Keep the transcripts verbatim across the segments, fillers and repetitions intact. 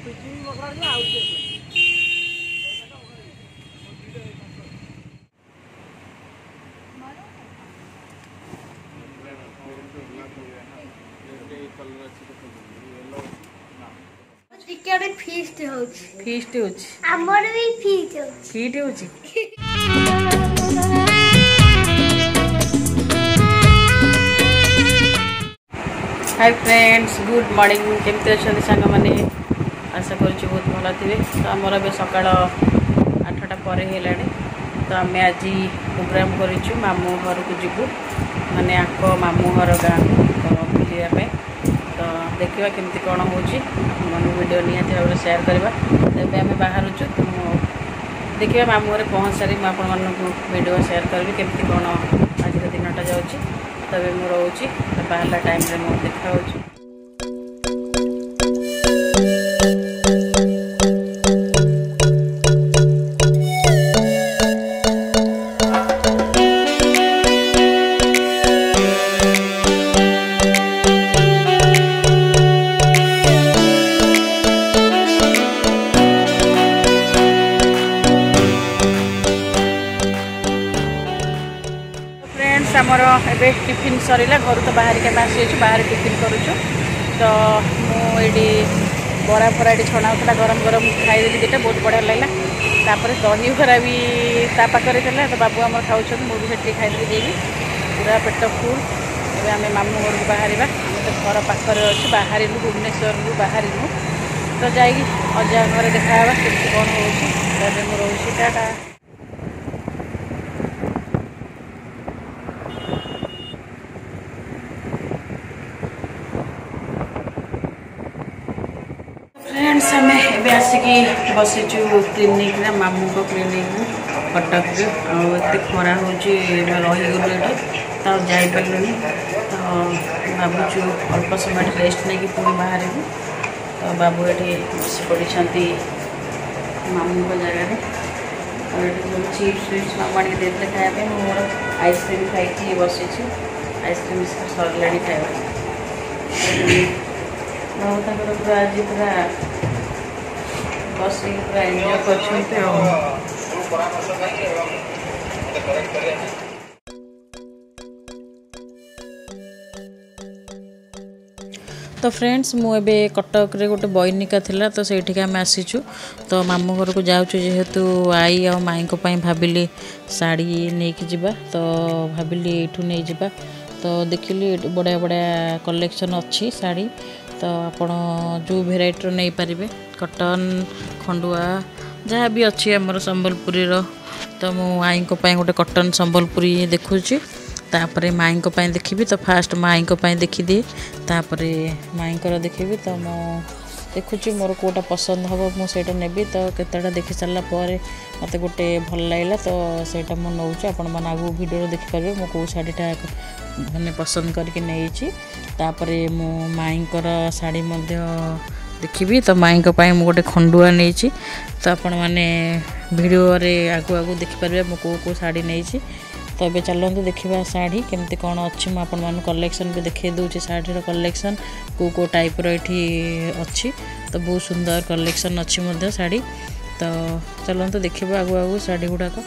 Feast होची feast होची हमर भी फीस्ट होची फीट होची हाय फ्रेंड्स गुड मॉर्निंग केमती अच्छा सांग मैंने आशा कर बहुत भल थे तो आमर ए सका आठटा पर है तो आम आज प्रोग्राम करूँ मामू घर को जीवु माने आक मामू घर गाँ बुलापी तो देखा केमती कौन हो वीडियो निहाती भाव सेयार करवा तेज आम बाहर तो देखिए मामू घर पहुँच सारी मुझे वीडियो सेयार करी केमती कौन आज दिनटा जाऊँगी तब मुझे रोचे बाहर टाइम मुझे देखा आमर ए टिफिन सरला घर तो बाहर के आसी बाहर टिफिन करुचु तो मुझे बरा फरा ये छणा होता गरम गरम खाईदेली दुटा बहुत बढ़िया लगे दही भरा भी पाखे तो बाबू आम खाऊँ मुझे भी खाईदेली देवी पूरा पेट फुल एवं आम मामू घर को बाहर आम तो घर पाखे अच्छे बाहर भुवनेश्वर बाहर तो जा अजा घर देखा केमती कौन हो रोचे टाटा। फ्रेंड्स आम ए आसिकी बसीचु क्लिनिक ना मामू को क्लिनिक कटक आते खरा हो रहीगलु ये तो जापारूनी तो भावुँ अल्प समय रेस्ट नहीं पुणी बाहर तो बाबू ये बस पड़ी मामू को जगह तो ये सब चिप्स विप्स मामू आगे देते खायापी मोर आइसक्रीम खाई बसी आइसक्रीम सरला खाया पूरा आज पूरा बस पूरा एंजॉय कर तो फ्रेंड्स मुझे कटक रे गोटे बयनिका थिला तो सेठी आम आसीचु तो मामू घर को जाऊँ जेहेतु आई आ माई को भाविली साड़ी नहीं जावा तो भाविली एठू नहीं जावा तो देखिली बढ़िया बढ़िया कलेक्शन अच्छी साड़ी तो आपण जो भेराइटर नहीं पारे कटन खंडुआ जहाँ भी अच्छी आमर संबलपुरी तो मु आई गोटे कटन संबलपुरी देखुची तापरे माई देखी तो फास्ट माई देखीदिए तापरे माई देखी तो मु देखुची मोर कोटा पसंद हम मुझे नेबी तो केतटा देखी सारा पर मत गोटे भल लगे तो सहीटा मुझे नौचे आपण मैंने आगू वीडियो देखिपारे मो कौ शाढ़ीटा मैंने पसंद करके नहीं तापरे मो माईंकर शाढ़ी देखी तो माई गोटे खंडुआ नहीं तो आपण मैंने वीडियो रे आगु आगु देखिपारे मो कौ कौ शाढ़ी नहीं तो ये चलते देखा शाढ़ी केमती कौन अच्छी मुझे कलेक्शन भी देखे दूसरी शाढ़ी कलेक्शन को को टाइप रही अच्छी तो बहुत सुंदर कलेक्शन अच्छी शाढ़ी तो चलते देखा आगु आगु शाढ़ी गुड़ाक।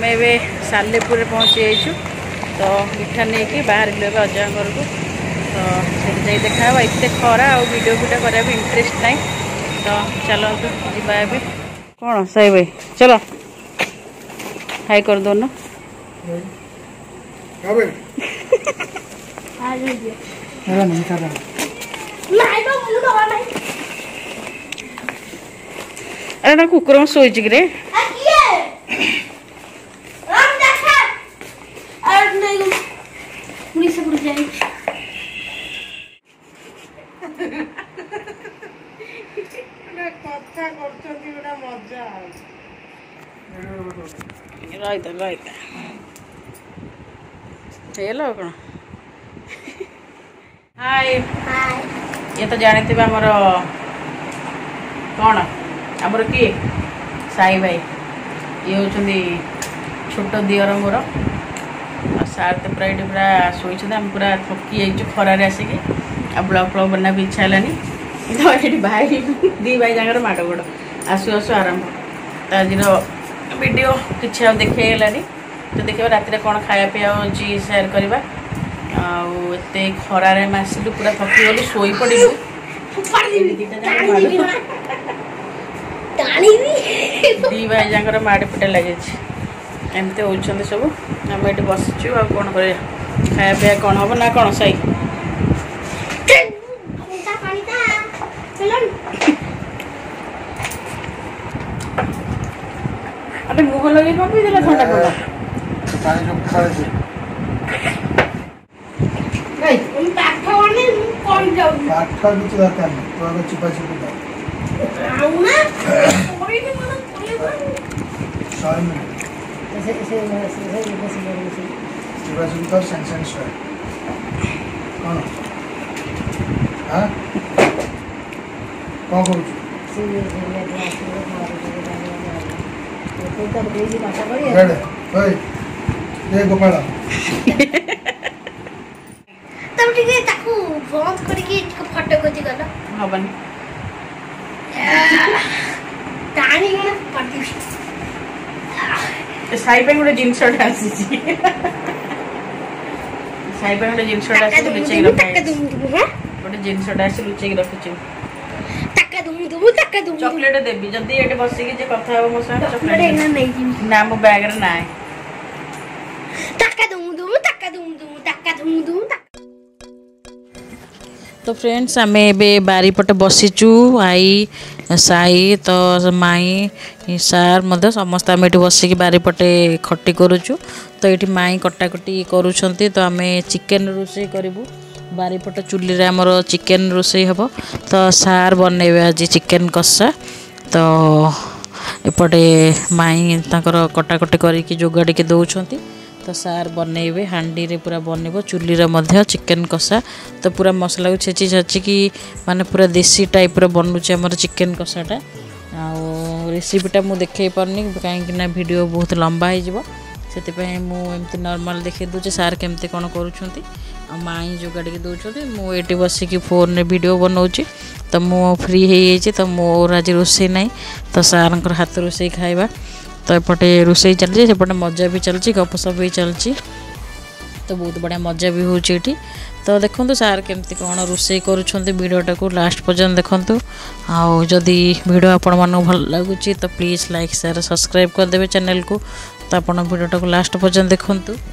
ये सालेपुर पहुँची जाइछु तो मिठा नहीं कि बाहर गए अजा घर को तो से देखा इतने खरा और वीडियो वीडियो करने इंटरेस्ट नहीं तो चलतु जीवा ए कौन सही भाई चलो हाई कर दो ना अरे ना कुकुर में सोई रे राइता राइता हेलो कौन हाय ये तो जानते आमर कौन आमर किए साई भाई ये होती छोट दियर मोर सार तो पूरा ये पूरा शोई पूरा थकी जाइए खरारे आसिक आ ब्लॉग फ्लॉग बना भी इच्छा है तो ये भाई दी भाई जाकर माड़ गोड़ आसु आसु आरंभ तो आज वीडियो किसी आ देखनी तो देखा राति कौन खाया पीया अच्छी सेयार करवा आते खरारे आसिलु पूरा थकी गलु शोई पड़ू दी भाई जाकर माड़ पिटा लगे एमती होती सब आम ये बसीचु आ कौन कर खाया पीया कौन हम ना कौन सही अरे मुँह लगे कौन पी देला ठंडा पड़ा कौन करूँ गोपाल तब ठीक ताकू बंद करके फटो कोची गला हबन टाणी गने पड़ती साई पे गोटे जिनस आसी साई पे गोटे जिनस आसी लुचेक रखा गोटे जिनस आसी लुचेक रखी चॉकलेट देवी जदि ये बसिकी जे कथा हो मो संग चॉकलेट ना मो बैग रे ना तो फ्रेंड्स आम ए बारीपटे बसीचु आई साई तो माई सार मध्य समस्त आम ये बसिक बारीपटे खटी करुचु तो ये माई कटाकटी करुँच तो आम चिकेन रोषे करूँ बारीपट चुली रे हमर चिकेन रोषे हम तो सार बनइबे आज चिकेन कषा तो एपटे माई ताकर कटाकटी करके जोगाड़ी के दौरान तो सार बनइबे हांडी रे पूरा बनइबो चुली रे मध्य चिकेन कषा तो पूरा मसला को छेची छाचिकी माने पूरा देसी टाइप रो बनुचे हमर चिकेन कषाटा आ रेसिपीटा मु देखै परनी कहीं ना वीडियो बहुत लंबा हो जिवो से मुझे नॉर्मल देखे दूचे सार केमती कौन करुँच माई जोगाड़ी दौरान मुझे बसिक फोन रे वीडियो बनाऊँगी तो मु फ्री हो जाइए तो मोर आज रोषे ना तो सार हाथ रोषे खाइबा तो एपटे रोषे चलती सेपटे मजा भी चलती गपसप भी चलती तो बहुत बढ़िया मजा भी होची तो देखो सार केमती कौन रोषे करुँच वीडियोटा को लास्ट पर्यंत देखूँ आउ जदि वीडियो आपण मन भल लगुच तो प्लीज़ लाइक शेयर सब्सक्राइब करदे चैनल को तो आप वीडियोटा को लास्ट पर्यंत देखूँ।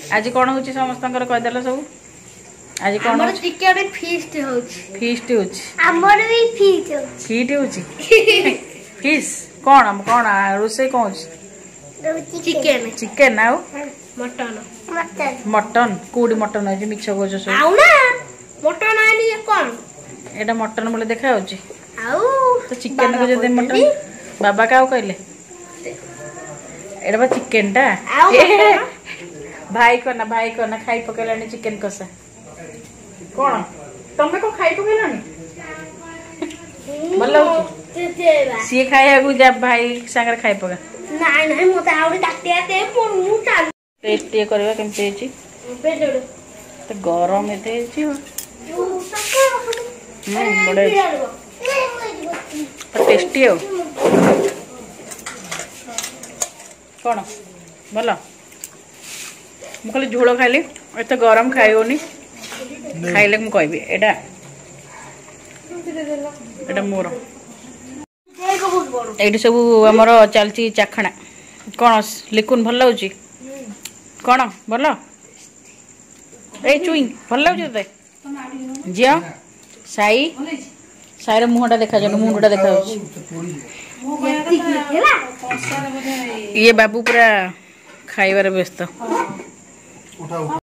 आज कौन होची समस्तंकर कहदेला सब आज कौन हमर चिकन फीस्ट होची फीस्ट होची हमर भी फीस्ट होची फीट होची फिश कौन हम कौन रोसे कौन चिकन चिकन आउ मटन मटन मटन कोडी मटन होची मिछ गोजो सब आउ ना मटन आनी कौन एटा मटन बोले देखा होची आउ तो चिकन को जदे मटन बाबा काउ कहले एटा बा चिकन टा भाई कोना भाई कोना खाई पकेलानी चिकन कसा कौन तमे को खाई पकेलानी भल सी खाया को जा भाई संगे खाई पका नाइ नाइ मते आउडी ताटिया ते मु चाल टेस्ट ये करबा केमते हेची पेडड़ तो गरम एते हेची हम्म बड़े तो टेस्टी हो कौन भल मु खाली झोल खाइली एत गरम खाइबनी खाइले मु कहबी एटा एटा मोर एठी सब हमर चलची चाखणा कौन लिकुन भल लाउची कौन भल ए चुई भल लाउची तते जिया साई साईर मुहटा देखा जानो मुंडटा देखा ये बाबू पूरा खाइबार व्यस्त।